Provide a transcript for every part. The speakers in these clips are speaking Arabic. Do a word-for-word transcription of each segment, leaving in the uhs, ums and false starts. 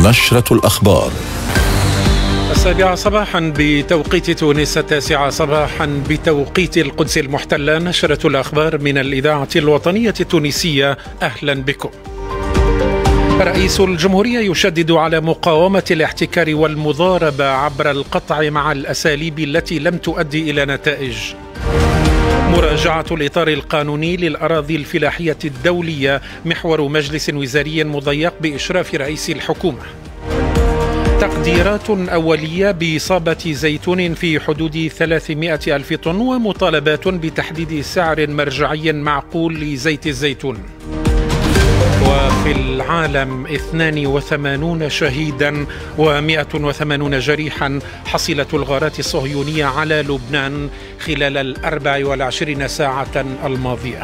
نشرة الأخبار. السابعة صباحا بتوقيت تونس، التاسعة صباحا بتوقيت القدس المحتلة. نشرة الأخبار من الإذاعة الوطنية التونسية، أهلا بكم. رئيس الجمهورية يشدد على مقاومة الاحتكار والمضاربة عبر القطع مع الأساليب التي لم تؤدي إلى نتائج. مراجعة الإطار القانوني للأراضي الفلاحية الدولية، محور مجلس وزاري مضيق بإشراف رئيس الحكومة. تقديرات أولية بإصابة زيتون في حدود ثلاثمائة ألف طن، ومطالبات بتحديد سعر مرجعي معقول لزيت الزيتون. وفي العالم اثنان وثمانون شهيدا ومئة وثمانون جريحا حصيلة الغارات الصهيونية على لبنان خلال الأربع والعشرين ساعة الماضية.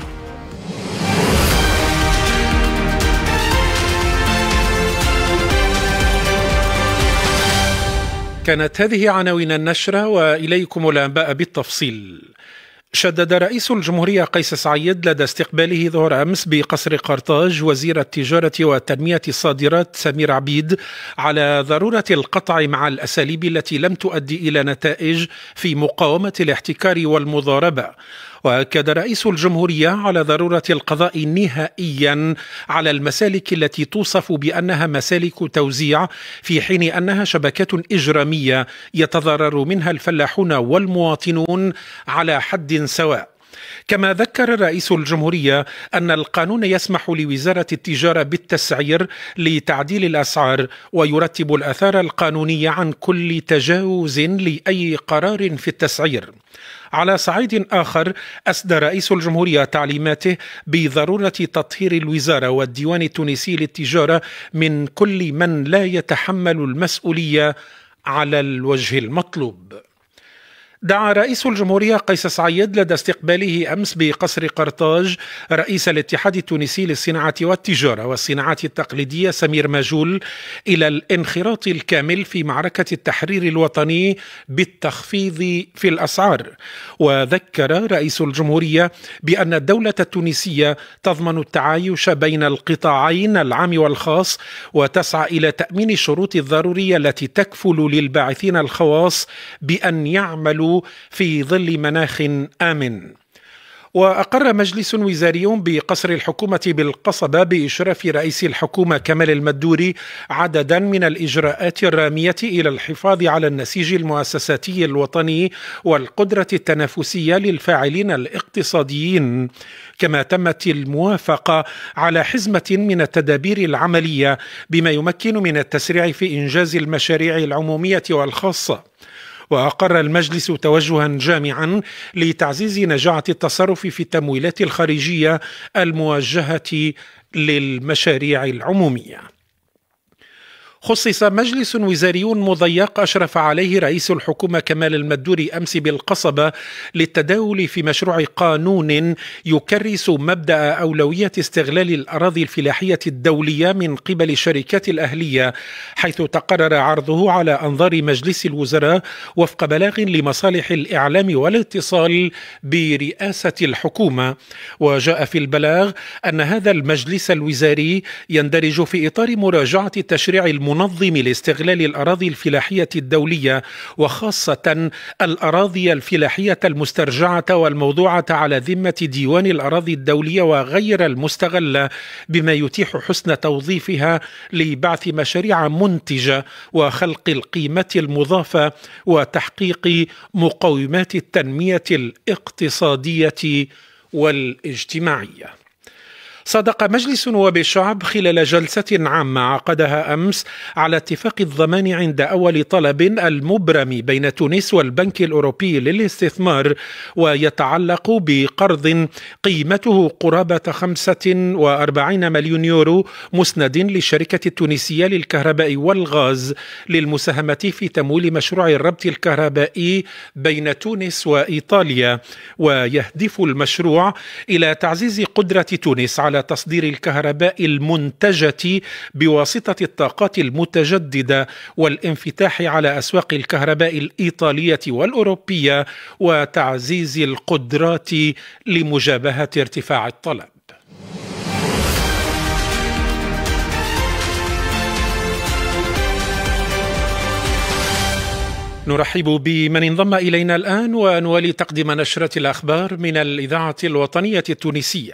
كانت هذه عناوين النشرة، وإليكم الأنباء بالتفصيل. شدد رئيس الجمهورية قيس سعيد لدى استقباله ظهر أمس بقصر قرطاج وزير التجارة وتنمية الصادرات سمير عبيد على ضرورة القطع مع الأساليب التي لم تؤدي إلى نتائج في مقاومة الاحتكار والمضاربة. وأكد رئيس الجمهورية على ضرورة القضاء نهائيا على المسالك التي توصف بأنها مسالك توزيع، في حين أنها شبكات إجرامية يتضرر منها الفلاحون والمواطنون على حد سواء. كما ذكر رئيس الجمهورية أن القانون يسمح لوزارة التجارة بالتسعير لتعديل الأسعار، ويرتب الآثار القانونية عن كل تجاوز لأي قرار في التسعير. على صعيد آخر، أسدى رئيس الجمهورية تعليماته بضرورة تطهير الوزارة والديوان التونسي للتجارة من كل من لا يتحمل المسؤولية على الوجه المطلوب. دعا رئيس الجمهورية قيس سعيد لدى استقباله أمس بقصر قرطاج رئيس الاتحاد التونسي للصناعة والتجارة والصناعات التقليدية سمير ماجول إلى الانخراط الكامل في معركة التحرير الوطني بالتخفيض في الأسعار. وذكر رئيس الجمهورية بأن الدولة التونسية تضمن التعايش بين القطاعين العام والخاص، وتسعى إلى تأمين الشروط الضرورية التي تكفل للباعثين الخواص بأن يعملوا في ظل مناخ آمن. وأقر مجلس وزاري بقصر الحكومة بالقصبة بإشراف رئيس الحكومة كمال المدوري عددا من الإجراءات الرامية إلى الحفاظ على النسيج المؤسساتي الوطني والقدرة التنافسية للفاعلين الاقتصاديين. كما تمت الموافقة على حزمة من التدابير العملية بما يمكن من التسريع في إنجاز المشاريع العمومية والخاصة. وأقر المجلس توجها جامعا لتعزيز نجاعة التصرف في التمويلات الخارجية الموجهة للمشاريع العمومية. خصص مجلس وزاري مضيق أشرف عليه رئيس الحكومة كمال المدوري أمس بالقصبة للتداول في مشروع قانون يكرس مبدأ أولوية استغلال الأراضي الفلاحية الدولية من قبل الشركات الأهلية، حيث تقرر عرضه على أنظار مجلس الوزراء وفق بلاغ لمصالح الإعلام والاتصال برئاسة الحكومة. وجاء في البلاغ أن هذا المجلس الوزاري يندرج في إطار مراجعة التشريع المنظم لاستغلال الأراضي الفلاحية الدولية، وخاصة الأراضي الفلاحية المسترجعة والموضوعة على ذمة ديوان الأراضي الدولية وغير المستغلة، بما يتيح حسن توظيفها لبعث مشاريع منتجة وخلق القيمة المضافة وتحقيق مقومات التنمية الاقتصادية والاجتماعية. صادق مجلس نواب الشعب خلال جلسة عامة عقدها أمس على اتفاق الضمان عند أول طلب المبرم بين تونس والبنك الأوروبي للاستثمار، ويتعلق بقرض قيمته قرابة خمسة وأربعين مليون يورو مسند للشركة التونسية للكهرباء والغاز للمساهمة في تمويل مشروع الربط الكهربائي بين تونس وإيطاليا. ويهدف المشروع إلى تعزيز قدرة تونس على تصدير الكهرباء المنتجة بواسطة الطاقات المتجددة والانفتاح على أسواق الكهرباء الإيطالية والأوروبية وتعزيز القدرات لمجابهة ارتفاع الطلب. نرحب بمن انضم إلينا الآن ونولي تقديم نشرة الأخبار من الإذاعة الوطنية التونسية.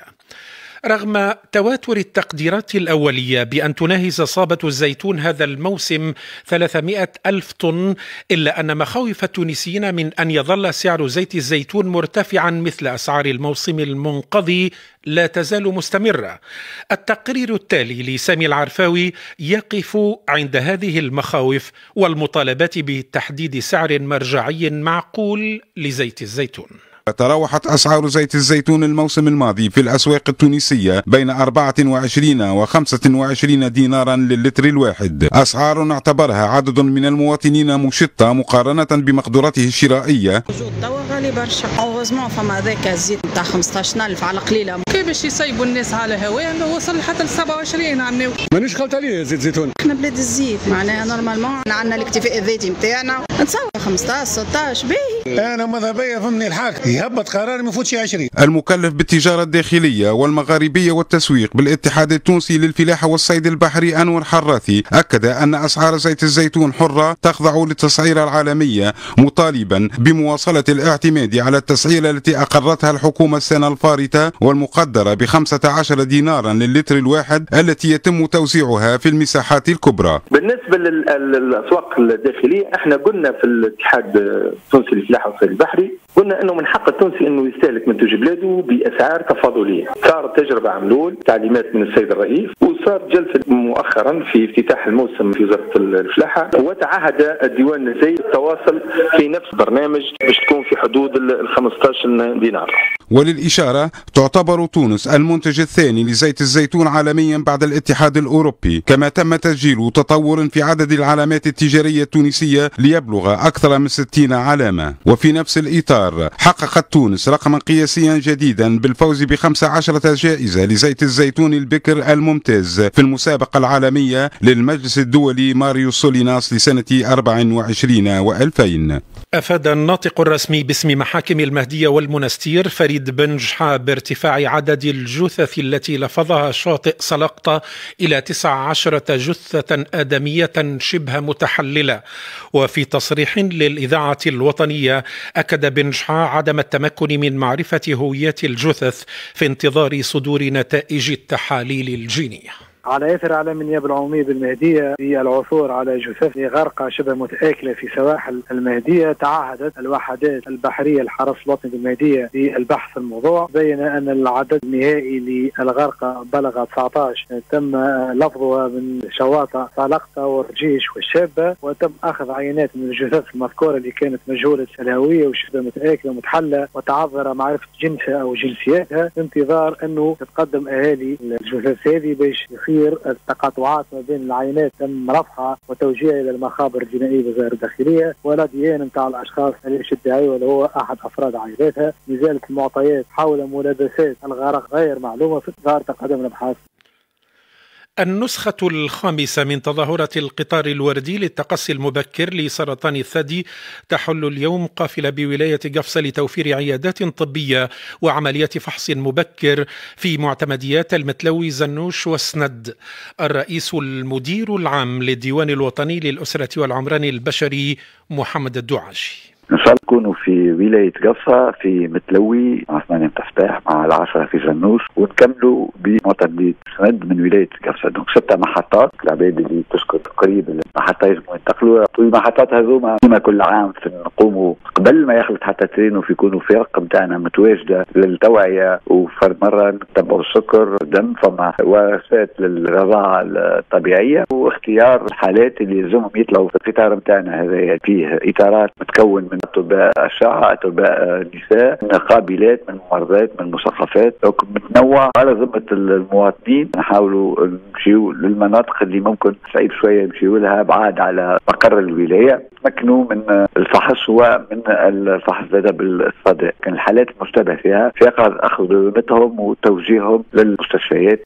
رغم تواتر التقديرات الأولية بأن تناهز صابة الزيتون هذا الموسم ثلاثمائة ألف طن، إلا أن مخاوف التونسيين من أن يظل سعر زيت الزيتون مرتفعا مثل أسعار الموسم المنقضي لا تزال مستمرة. التقرير التالي لسامي العرفاوي يقف عند هذه المخاوف والمطالبات بتحديد سعر مرجعي معقول لزيت الزيتون. تراوحت أسعار زيت الزيتون الموسم الماضي في الأسواق التونسية بين أربعة وعشرين وخمسة وعشرين دينارا للتر الواحد، أسعار اعتبرها عدد من المواطنين مشطة مقارنة بمقدورته الشرائية. غالي برشا، اوغوزمون فما هذاك الزيت نتاع خمسطاش ألف على قليله، كيف باش يصيبوا الناس على هواه وصل حتى ل سبعة وعشرين عام. مانيش خلط عليه زيت زيتون، احنا بلاد الزيت معناها نورمالمون عندنا الاكتفاء الذاتي نتاعنا نتصور خمسطاش ستطاش باهي. انا ماذا بيا فهمني الحاكم يهبط قرار ما يفوتش عشرين. المكلف بالتجارة الداخلية والمغاربية والتسويق بالاتحاد التونسي للفلاحة والصيد البحري أنور حراثي أكد أن أسعار زيت الزيتون حرة تخضع للتسعيرة العالمية، مطالبا بمواصلة الاعتماد على التسعيرة التي أقرتها الحكومة السنة الفارطة والمقدرة بخمسة عشر دينارا للتر الواحد التي يتم توزيعها في المساحات الكبرى. بالنسبة للأسواق الداخلية احنا قلنا في الاتحاد التونسي للفلاحة والصيد البحري قلنا انه من حق التونسي انه يستهلك منتوج بلاده باسعار تفاضليه. صارت تجربه عملول تعليمات من السيد الرئيس، وصارت جلسه مؤخرا في افتتاح الموسم في وزاره الفلاحه، وتعهد الديوان النزيه التواصل في نفس البرنامج باش تكون في حدود ال خمسطاش دينار. وللإشارة تعتبر تونس المنتج الثاني لزيت الزيتون عالميا بعد الاتحاد الأوروبي، كما تم تسجيل تطور في عدد العلامات التجارية التونسية ليبلغ أكثر من ستين علامة. وفي نفس الإطار حققت تونس رقما قياسيا جديدا بالفوز بخمس عشرة جائزة لزيت الزيتون البكر الممتاز في المسابقة العالمية للمجلس الدولي ماريو سوليناس لسنة أربع وعشرين وألفين. أفاد الناطق الرسمي باسم محاكم المهدية والمنستير فريد بن جحا بارتفاع عدد الجثث التي لفظها شاطئ سلقطة إلى تسع عشرة جثة آدمية شبه متحللة. وفي تصريح للإذاعة الوطنية أكد بن جحا عدم التمكن من معرفة هويات الجثث في انتظار صدور نتائج التحاليل الجينية. على اثر اعلام النيابه العموميه بالمهديه بالعثور على جثث غارقه شبه متآكله في سواحل المهديه، تعهدت الوحدات البحريه الحرس الوطني بالمهديه بالبحث في الموضوع. بين ان العدد النهائي للغارقه بلغ تسعة عشر، تم لفظها من شواطئ سلقطة والرجيش والشابه، وتم اخذ عينات من الجثث المذكوره اللي كانت مجهوله الهويه وشبه متآكله ومتحلى وتعذر معرفه جنسها او جنسياتها، بانتظار انه تتقدم اهالي الجثث هذه باش يصير التقاطعات ما بين العينات تم رفعها وتوجيهها الى المخابر الجنائيه بوزاره الداخليه ولا ديان نتاع الاشخاص اللي الداعي ولا هو احد افراد عائلاتها. لذلك المعطيات حول ملابسات الغرق غير معلومه في اطار تقدم الابحاث. النسخة الخامسة من تظاهرة القطار الوردي للتقصي المبكر لسرطان الثدي تحل اليوم قافلة بولاية قفصة لتوفير عيادات طبية وعمليات فحص مبكر في معتمديات المتلوي زنوش وسند. الرئيس المدير العام للديوان الوطني للأسرة والعمران البشري محمد الدعاشي. إن شاء الله نكونوا في ولاية قفصة في متلوي مع ثمانية تفتاح مع العشرة في جنوش، ونكملوا بمعتمدية سند من ولاية قفصة. دونك ستة محطات العباد اللي تسكن قريب المحطة يجموا ينتقلوا. المحطات هذوما كما كل عام نقوموا قبل ما يخلط حتى ترين وفي يكونوا فرق نتاعنا متواجدة للتوعية، وفرد مرة نتبعوا السكر الدم، فما وسائل للرضاعة الطبيعية، واختيار الحالات اللي يلزمهم يطلعوا في القطار نتاعنا. هذا فيه إطارات متكون من أطباء أشعة، أطباء نساء، من قابلات، من ممرضات، من مثقفات، متنوع على ذمة المواطنين. نحاولوا نمشيو للمناطق اللي ممكن صعيب شوية نمشيو لها بعاد على مقر الولاية، تمكنوا من الفحص ومن الفحص هذا بالصدى. كان الحالات المشتبه فيها في أخذ ذمتهم وتوجيههم للمستشفيات.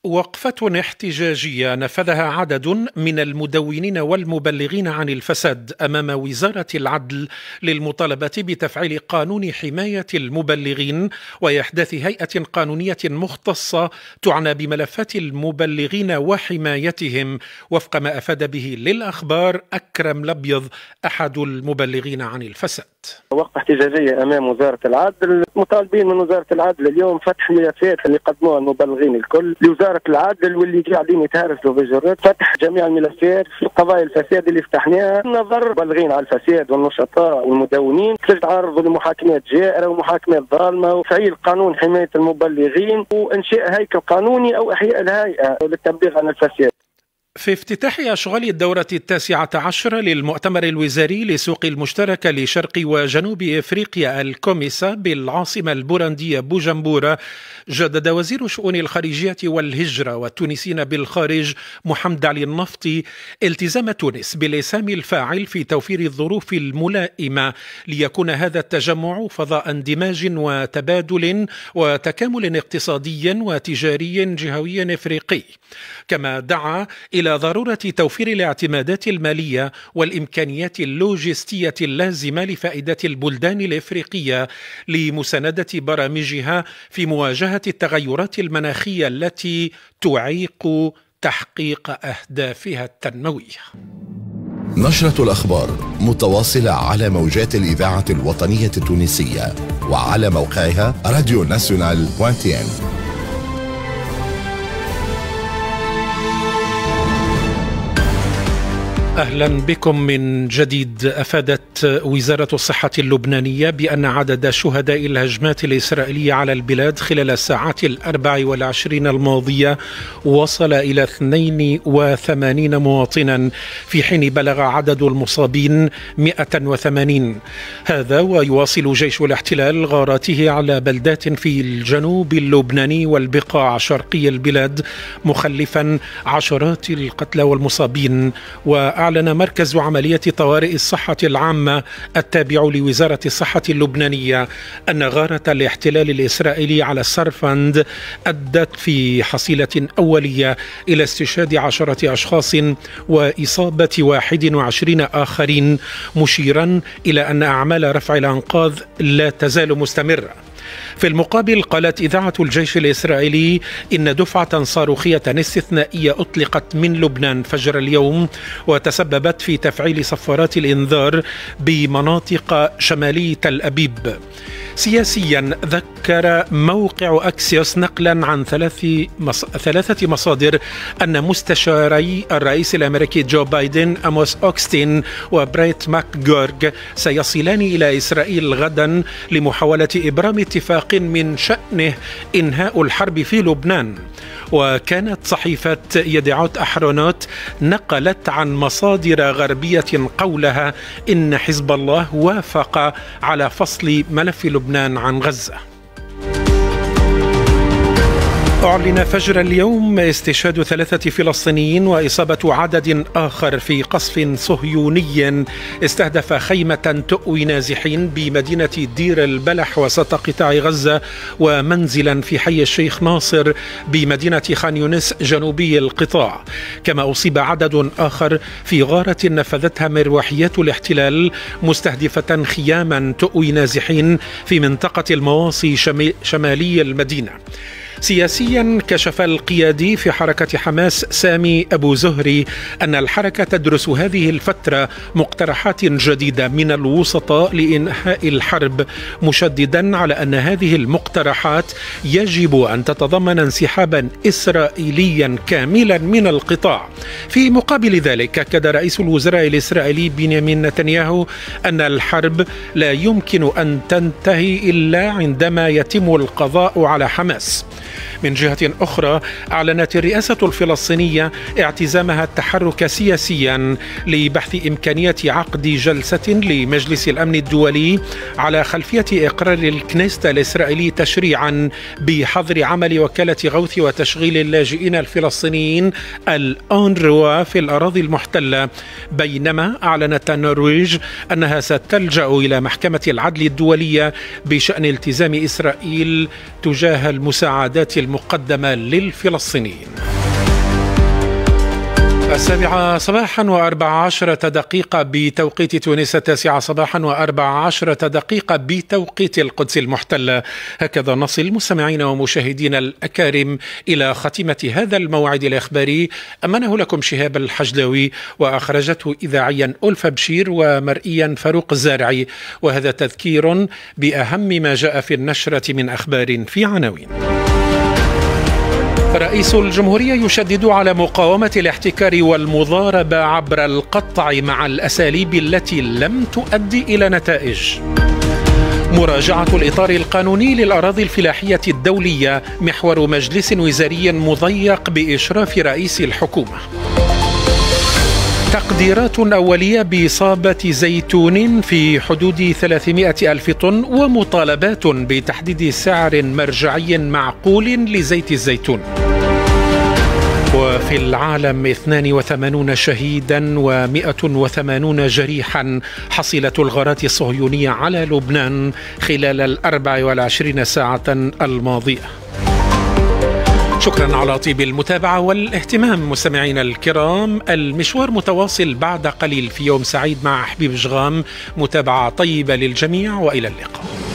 وقفة احتجاجية نفذها عدد من المدونين والمبلغين عن الفساد أمام وزارة العدل للمطالبة بتفعيل قانون حماية المبلغين وإحداث هيئة قانونية مختصة تعنى بملفات المبلغين وحمايتهم، وفق ما أفاد به للأخبار أكرم الأبيض أحد المبلغين عن الفساد. وقفة احتجاجية أمام وزارة العدل، مطالبين من وزارة العدل اليوم فتح ملفات اللي قدموها المبلغين الكل لوزارة العدل واللي قاعدين يتهرسوا في جرات، فتح جميع الملفات في قضايا الفساد اللي فتحناها، نظر مبلغين على الفساد والنشطاء والمدونين كيف تعرضوا لمحاكمات جائرة ومحاكمات ظالمة، وتفعيل قانون حماية المبلغين وإنشاء هيكل قانوني أو إحياء الهيئة للتنبيه عن الفساد. في افتتاح أشغال الدورة التاسعة عشرة للمؤتمر الوزاري لسوق المشتركة لشرق وجنوب إفريقيا الكوميسا بالعاصمة البوروندية بوجمبورة، جدد وزير شؤون الخارجية والهجرة والتونسيين بالخارج محمد علي النفطي التزام تونس بالإسهام الفاعل في توفير الظروف الملائمة ليكون هذا التجمع فضاء اندماج وتبادل وتكامل اقتصادي وتجاري جهوي إفريقي، كما دعا إلى ضرورة توفير الاعتمادات المالية والإمكانيات اللوجستية اللازمة لفائدة البلدان الإفريقية لمساندة برامجها في مواجهة التغيرات المناخية التي تعيق تحقيق أهدافها التنموية. نشرة الأخبار متواصلة على موجات الإذاعة الوطنية التونسية وعلى موقعها راديو ناسيونال دوت تي ان. أهلا بكم من جديد. أفادت وزارة الصحة اللبنانية بأن عدد شهداء الهجمات الإسرائيلية على البلاد خلال الساعات الأربع والعشرين الماضية وصل إلى اثنين وثمانين مواطنا، في حين بلغ عدد المصابين مئة وثمانين. هذا ويواصل جيش الاحتلال غاراته على بلدات في الجنوب اللبناني والبقاع شرقي البلاد، مخلفا عشرات القتلى والمصابين. و أعلن مركز عملية طوارئ الصحة العامة التابع لوزارة الصحة اللبنانية أن غارة الاحتلال الإسرائيلي على السرفند أدت في حصيلة أولية إلى استشهاد عشرة أشخاص وإصابة واحد وعشرين آخرين، مشيرا إلى أن أعمال رفع الأنقاض لا تزال مستمرة. في المقابل قالت إذاعة الجيش الإسرائيلي إن دفعة صاروخية استثنائية أطلقت من لبنان فجر اليوم وتسببت في تفعيل صفارات الإنذار بمناطق شمالي تل أبيب. سياسيا ذكر موقع أكسيوس نقلا عن ثلاث مص... ثلاثة مصادر أن مستشاري الرئيس الأمريكي جو بايدن أموس أوكستين وبريت ماكغورغ سيصلان إلى إسرائيل غدا لمحاولة إبرام اتفاق من شأنه إنهاء الحرب في لبنان. وكانت صحيفة يدعوت أحرونوت نقلت عن مصادر غربية قولها إن حزب الله وافق على فصل ملف لبنان عن غزة. أعلن فجر اليوم استشهاد ثلاثة فلسطينيين وإصابة عدد آخر في قصف صهيوني استهدف خيمة تؤوي نازحين بمدينة دير البلح وسط قطاع غزة، ومنزلا في حي الشيخ ناصر بمدينة خان يونس جنوبي القطاع. كما أصيب عدد آخر في غارة نفذتها مروحيات الاحتلال مستهدفة خياما تؤوي نازحين في منطقة المواصي شمالي المدينة. سياسيا كشف القيادي في حركة حماس سامي أبو زهري أن الحركة تدرس هذه الفترة مقترحات جديدة من الوسطاء لإنهاء الحرب، مشددا على أن هذه المقترحات يجب أن تتضمن انسحابا إسرائيليا كاملا من القطاع. في مقابل ذلك أكد رئيس الوزراء الإسرائيلي بنيامين نتنياهو أن الحرب لا يمكن أن تنتهي إلا عندما يتم القضاء على حماس. من جهة أخرى أعلنت الرئاسة الفلسطينية اعتزامها التحرك سياسيا لبحث إمكانية عقد جلسة لمجلس الأمن الدولي على خلفية إقرار الكنيست الإسرائيلي تشريعا بحظر عمل وكالة غوث وتشغيل اللاجئين الفلسطينيين الأونروا في الأراضي المحتلة، بينما أعلنت النرويج أنها ستلجأ إلى محكمة العدل الدولية بشأن التزام إسرائيل تجاه المساعدات المقدمة للفلسطينيين. السابعة صباحا وأربع عشرة دقيقة بتوقيت تونس، التاسعة صباحا وأربع عشرة دقيقة بتوقيت القدس المحتلة. هكذا نصل مستمعينا ومشاهدينا الأكارم إلى خاتمة هذا الموعد الإخباري، أمنه لكم شهاب الحجلاوي وأخرجته إذاعيا ألفا بشير ومرئيا فاروق الزارعي. وهذا تذكير بأهم ما جاء في النشرة من أخبار في عناوين. رئيس الجمهورية يشدد على مقاومة الاحتكار والمضاربة عبر القطع مع الأساليب التي لم تؤدي إلى نتائج. مراجعة الإطار القانوني للأراضي الفلاحية الدولية محور مجلس وزاري مضيق بإشراف رئيس الحكومة. تقديرات أولية بإصابة زيتون في حدود ثلاثمائة ألف طن ومطالبات بتحديد سعر مرجعي معقول لزيت الزيتون. وفي العالم اثنان وثمانين شهيدا ومئة وثمانين جريحا حصيلة الغارات الصهيونية على لبنان خلال الأربع والعشرين ساعة الماضية. شكرا على طيب المتابعة والاهتمام مستمعينا الكرام. المشوار متواصل بعد قليل في يوم سعيد مع حبيب جغام. متابعة طيبة للجميع وإلى اللقاء.